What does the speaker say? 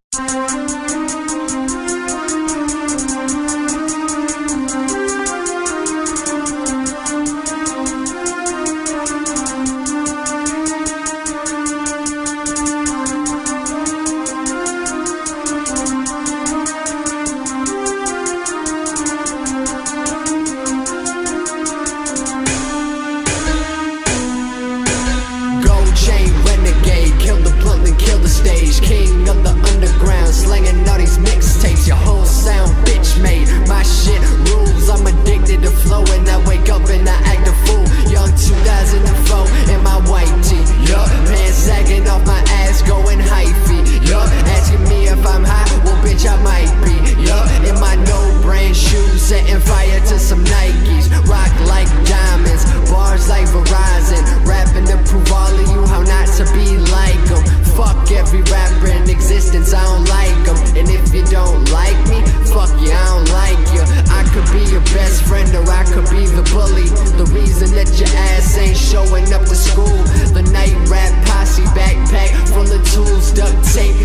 Gold chain renegade, kill the blunt and kill the stage. King of the underground, slanging all these mixtapes. Your whole sound bitch made, my shit rules. I'm addicted to flowing, I wake up and I act a fool. Young 2004 in my white tee, yup. Pants sagging off my ass, going hyphy, yup. Asking me if I'm high, well bitch I might be, yup. In my no brand shoes, setting fire to some Nikes. Rock like diamonds, bars like Verizon. Rapping to prove all of you how not to be like them. Fuck every rapper in existence, I don't like them. And if you don't like me, fuck you, I don't like you. I could be your best friend or I could be the bully. The reason that your ass ain't showing up to school. The night rap posse backpack full of tools, duct tape